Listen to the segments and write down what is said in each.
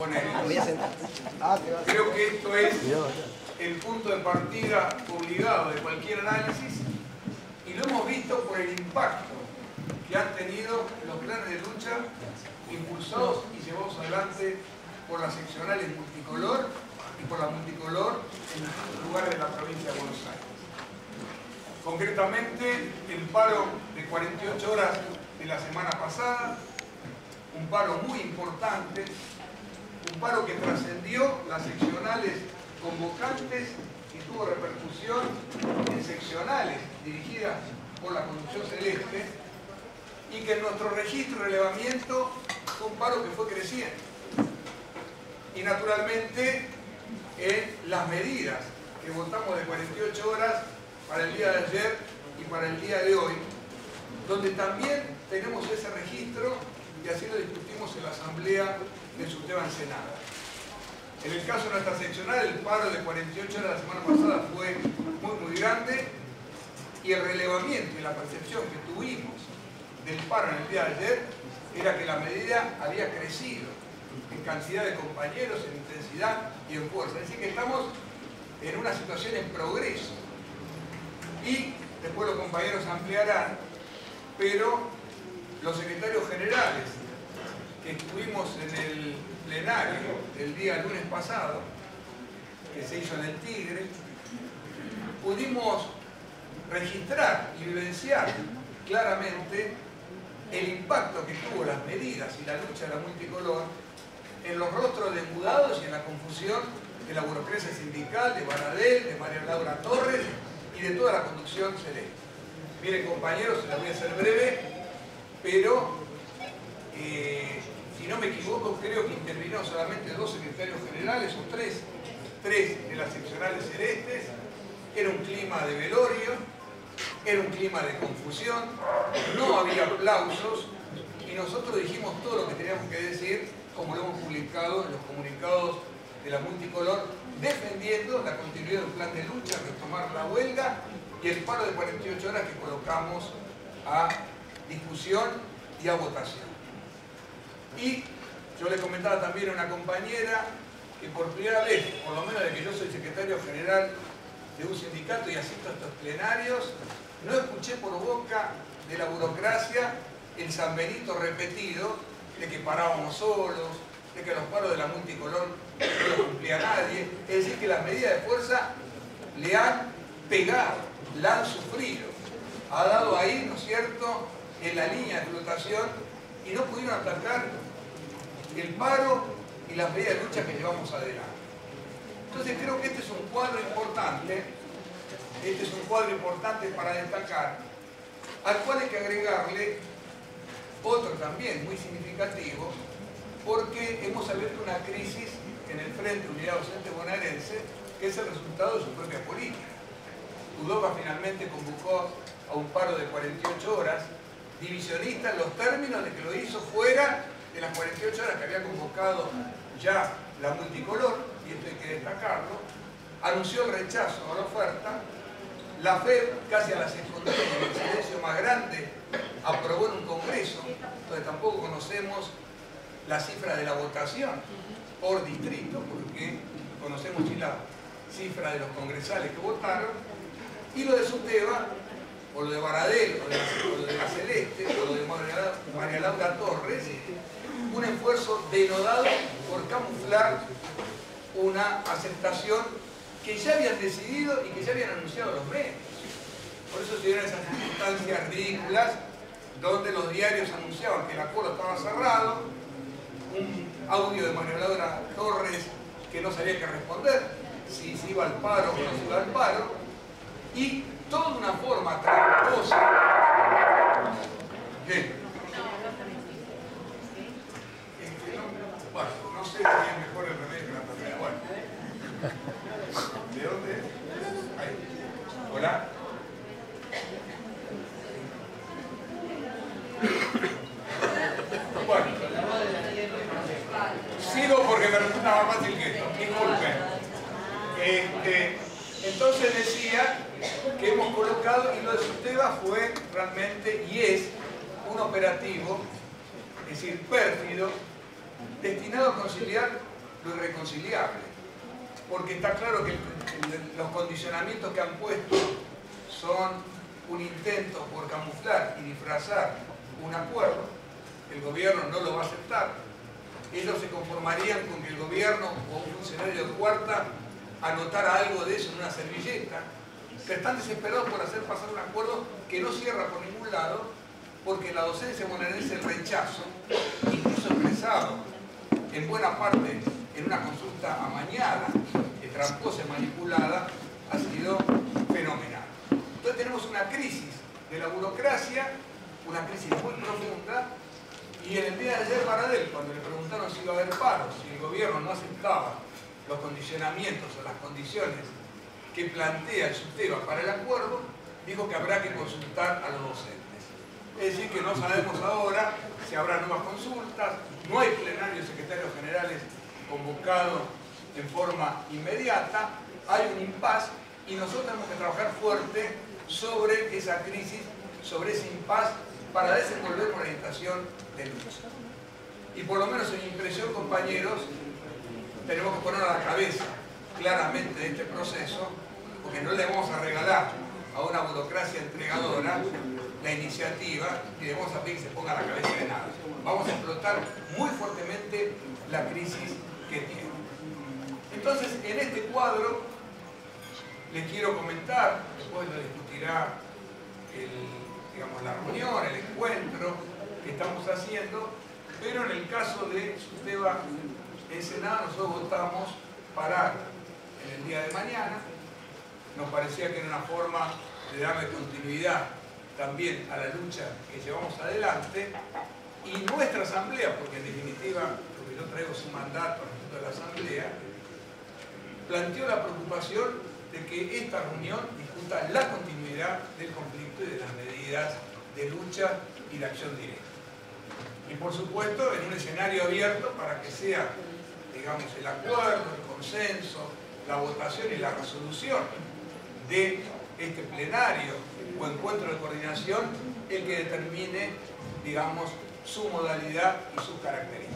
poner. Creo que esto es el punto de partida obligado de cualquier análisis y lo hemos visto por el impacto que han tenido los planes de lucha impulsados y llevados adelante por las seccionales multicolor y por la multicolor en distintos lugares de la provincia de Buenos Aires. Concretamente, el paro de 48 horas de la semana pasada, un paro muy importante, un paro que trascendió las seccionales convocantes y tuvo repercusión en seccionales dirigidas por la conducción celeste, y que en nuestro registro de relevamiento fue un paro que fue creciendo. Y naturalmente en las medidas que votamos de 48 horas para el día de ayer y para el día de hoy, donde también tenemos ese registro y así lo discutimos en la asamblea de Subteva en Senado. En el caso de nuestra seccional, el paro de 48 horas la semana pasada fue muy grande y el relevamiento y la percepción que tuvimos del paro en el día de ayer era que la medida había crecido en cantidad de compañeros, en intensidad y en fuerza. Es decir, que estamos en una situación en progreso. Y después los compañeros ampliarán, pero los secretarios generales que estuvimos en el plenario el día lunes pasado, que se hizo en el Tigre, pudimos registrar y vivenciar claramente el impacto que tuvo las medidas y la lucha de la multicolor en los rostros desnudados y en la confusión de la burocracia sindical, de Baradel, de María Laura Torres y de toda la conducción celeste. Miren, compañeros, se la voy a hacer breve, pero si no me equivoco, creo que intervinieron solamente 2 secretarios generales o 3 de las seccionales celestes. Era un clima de velorio, era un clima de confusión, no había aplausos y nosotros dijimos todo lo que teníamos que decir, como lo hemos publicado en los comunicados de la multicolor, defendiendo la continuidad del plan de lucha, retomar la huelga y el paro de 48 horas que colocamos a discusión y a votación. Y yo le comentaba también a una compañera que por primera vez, por lo menos de que yo soy secretario general de un sindicato y asisto a estos plenarios, no escuché por boca de la burocracia el San Benito repetido de que parábamos solos, de que los paros de la multicolor no los cumplía nadie. Es decir, que las medidas de fuerza le han pegado, la han sufrido. Ha dado ahí, ¿no es cierto?, en la línea de flotación y no pudieron atacar el paro y las medidas de lucha que llevamos adelante. Entonces creo que este es un cuadro importante, para destacar, al cual hay que agregarle otro también muy significativo, porque hemos abierto una crisis en el Frente Unidad Docente Bonaerense, que es el resultado de su propia política. UDOCA finalmente convocó a un paro de 48 horas, divisionista en los términos de que lo hizo fuera de las 48 horas que había convocado ya la multicolor, y esto hay que destacarlo. Anunció el rechazo a la oferta. La FEB, casi a las escondidas, en el silencio más grande, aprobó en un congreso, donde tampoco conocemos la cifra de la votación por distrito, porque conocemos sí la cifra de los congresales que votaron, y lo de Subteva, o lo de Baradel, o lo de la Celeste, o lo de María Laura Torres, un esfuerzo denodado por camuflar una aceptación que ya habían decidido y que ya habían anunciado los medios. Por eso se dieron esas circunstancias ridículas donde los diarios anunciaban que el acuerdo estaba cerrado, un audio de María Laura Torres que no sabía qué responder, si se iba al paro o no se iba al paro, y toda una forma tramposa. Bien. Bueno, no sé si es mejor el remedio que la enfermedad. Bueno. ¿De dónde es? Ahí. Hola. Bueno. Sigo porque me resulta más fácil que esto. Disculpen. Entonces decía que hemos colocado, y lo de Subteva fue realmente, y es, un operativo, es decir, pérfido, destinado a conciliar lo irreconciliable, porque está claro que los condicionamientos que han puesto son un intento por camuflar y disfrazar un acuerdo. El gobierno no lo va a aceptar. Ellos se conformarían con que el gobierno o un funcionario de cuarta anotara algo de eso en una servilleta, pero están desesperados por hacer pasar un acuerdo que no cierra por ningún lado, porque la docencia bonaerense el rechazo, incluso expresado en buena parte en una consulta amañada, tramposa y manipulada, ha sido fenomenal. Entonces tenemos una crisis de la burocracia, una crisis muy profunda, y en el día de ayer Baradel, cuando le preguntaron si iba a haber paros, si el gobierno no aceptaba los condicionamientos o las condiciones que plantea el SUTEBA para el acuerdo, dijo que habrá que consultar a los docentes. Es decir, que no sabemos ahora si habrá nuevas consultas, no hay plenario de secretarios generales convocado en forma inmediata, hay un impasse y nosotros tenemos que trabajar fuerte sobre esa crisis, sobre ese impasse para desenvolver una orientación de lucha. Y por lo menos en mi impresión, compañeros, tenemos que poner a la cabeza claramente de este proceso, porque no le vamos a regalar a una burocracia entregadora la iniciativa y le vamos a pedir que se ponga a la cabeza de nada. Vamos a explotar muy fuertemente la crisis que tiene. Entonces, en este cuadro, les quiero comentar, después lo discutirá la reunión, el encuentro que estamos haciendo, pero en el caso de SUTEBA Ensenada, nosotros votamos parar en el día de mañana. Nos parecía que era una forma de darle continuidad también a la lucha que llevamos adelante, y nuestra asamblea, porque en definitiva lo que yo traigo es un mandato respecto de la asamblea, planteó la preocupación de que esta reunión discuta la continuidad del conflicto y de las medidas de lucha y de acción directa. Y por supuesto en un escenario abierto para que sea, digamos, el acuerdo, el consenso, la votación y la resolución de este plenario o encuentro de coordinación el que determine, digamos, su modalidad y sus características.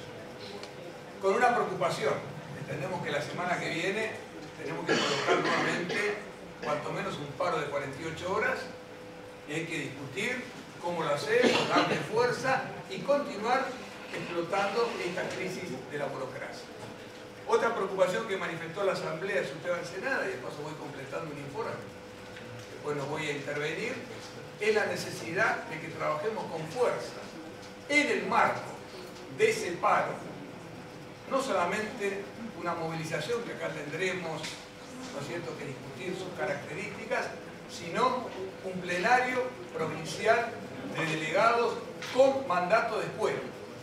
Con una preocupación, entendemos que la semana que viene tenemos que colocar nuevamente cuanto menos un paro de 48 horas y hay que discutir cómo lo hacemos, darle fuerza y continuar explotando esta crisis de la burocracia. Otra preocupación que manifestó la Asamblea de SUTEBA Ensenada, y de paso voy completando un informe, después no voy a intervenir, es la necesidad de que trabajemos con fuerza en el marco de ese paro, no solamente una movilización que acá tendremos, ¿no es cierto?, que discutir sus características, sino un plenario provincial de delegados con mandato de escuela.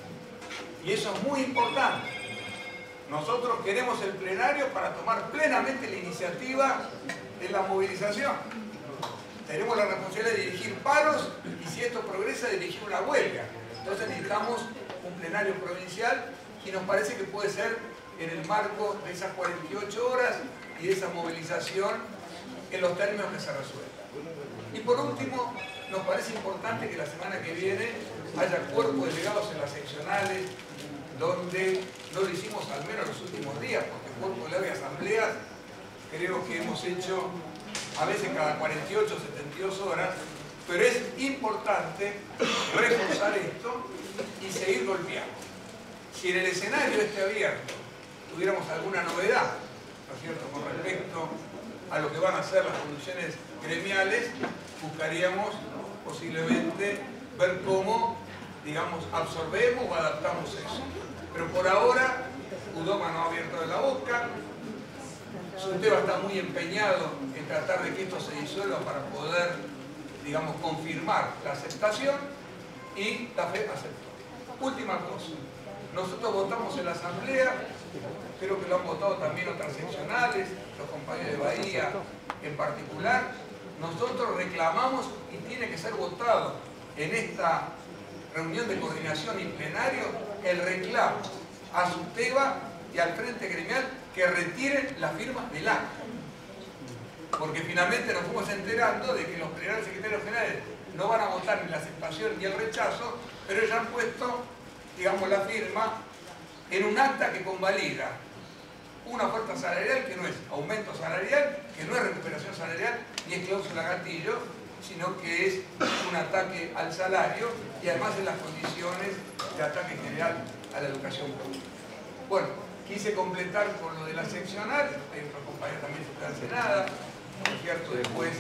Y eso es muy importante. Nosotros queremos el plenario para tomar plenamente la iniciativa de la movilización. Tenemos la responsabilidad de dirigir paros y si esto progresa, dirigir una huelga. Entonces necesitamos un plenario provincial y nos parece que puede ser en el marco de esas 48 horas y de esa movilización en los términos que se resuelvan. Y por último, nos parece importante que la semana que viene haya cuerpos delegados en las seccionales, donde no lo hicimos al menos los últimos días, porque el cuerpo delegado y asambleas creo que hemos hecho a veces cada 48 o 72 horas, pero es importante reforzar esto y seguir golpeando. Si en el escenario este abierto tuviéramos alguna novedad, ¿no es cierto?, con respecto a lo que van a ser las condiciones gremiales, buscaríamos posiblemente ver cómo, digamos, absorbemos o adaptamos eso. Pero por ahora, UDOMA no ha abierto la boca, SUTEBA está muy empeñado en tratar de que esto se disuelva para poder, digamos, confirmar la aceptación, y la FE aceptó. Última cosa, nosotros votamos en la asamblea, creo que lo han votado también otras seccionales, los compañeros de Bahía en particular. Nosotros reclamamos, y tiene que ser votado en esta reunión de coordinación y plenario, el reclamo a SUTEBA y al Frente Gremial que retiren las firmas del acta. Porque finalmente nos fuimos enterando de que los plenarios secretarios generales no van a votar ni la aceptación ni el rechazo, pero ya han puesto, digamos, la firma en un acta que convalida una oferta salarial que no es aumento salarial, que no es recuperación salarial, ni es cláusula gatillo, sino que es un ataque al salario y además en las condiciones de ataque general a la educación pública. Bueno, quise completar con lo de la seccional, hay otros compañeros también que no hace nada, por cierto, después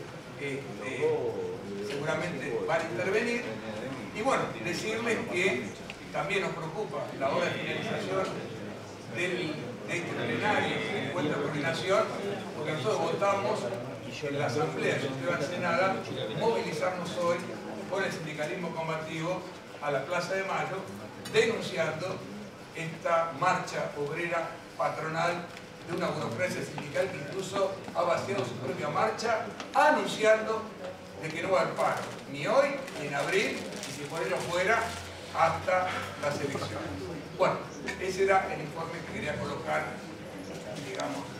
seguramente van a intervenir. Y bueno, decirles que también nos preocupa la hora de finalización de este plenario, del encuentro de coordinación, porque nosotros votamos en la Asamblea de Ciudad Senada movilizarnos hoy con el sindicalismo combativo a la Plaza de Mayo, denunciando esta marcha obrera patronal de una burocracia sindical que incluso ha vaciado su propia marcha, anunciando de que no va a haber paro, ni hoy, ni en abril, y si por ello fuera, hasta las elecciones. Bueno, ese era el informe que quería colocar, digamos,